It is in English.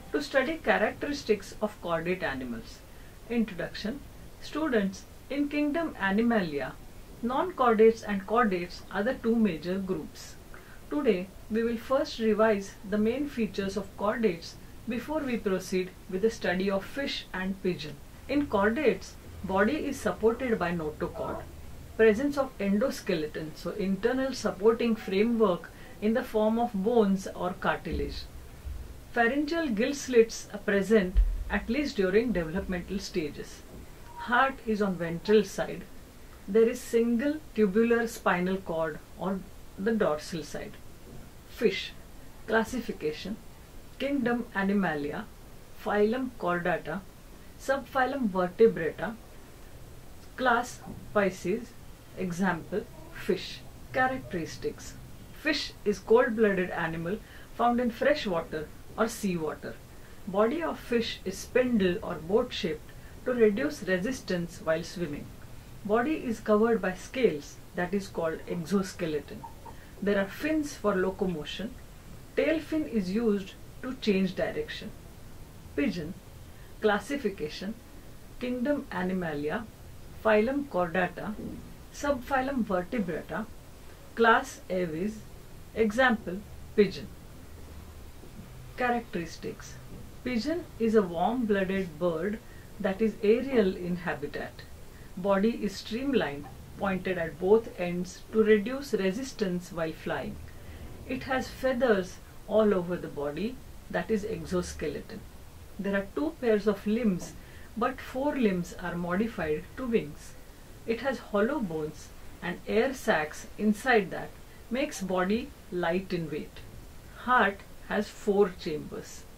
to study characteristics of chordate animals. Introduction. Students, in kingdom Animalia, non-chordates and chordates are the two major groups. Today, we will first revise the main features of chordates before we proceed with the study of fish and pigeon. In chordates, body is supported by notochord. Presence of endoskeleton, so internal supporting framework in the form of bones or cartilage. Pharyngeal gill slits are present at least during developmental stages. Heart is on ventral side. There is single tubular spinal cord on the dorsal side. Fish. Classification. Kingdom Animalia. Phylum Chordata. Subphylum Vertebrata. Class Pisces. Example, fish. Characteristics. Fish is cold-blooded animal found in fresh water or sea water. Body of fish is spindle or boat-shaped to reduce resistance while swimming. Body is covered by scales, that is called exoskeleton. There are fins for locomotion. Tail fin is used to change direction. Pigeon. Classification. Kingdom Animalia. Phylum Chordata. Subphylum Vertebrata. Class Aves. Example, pigeon. Characteristics. Pigeon is a warm-blooded bird that is aerial in habitat. Body is streamlined, pointed at both ends to reduce resistance while flying. It has feathers all over the body, that is exoskeleton. There are two pairs of limbs, but four limbs are modified to wings. It has hollow bones and air sacs inside that makes body light in weight. Heart has 4 chambers.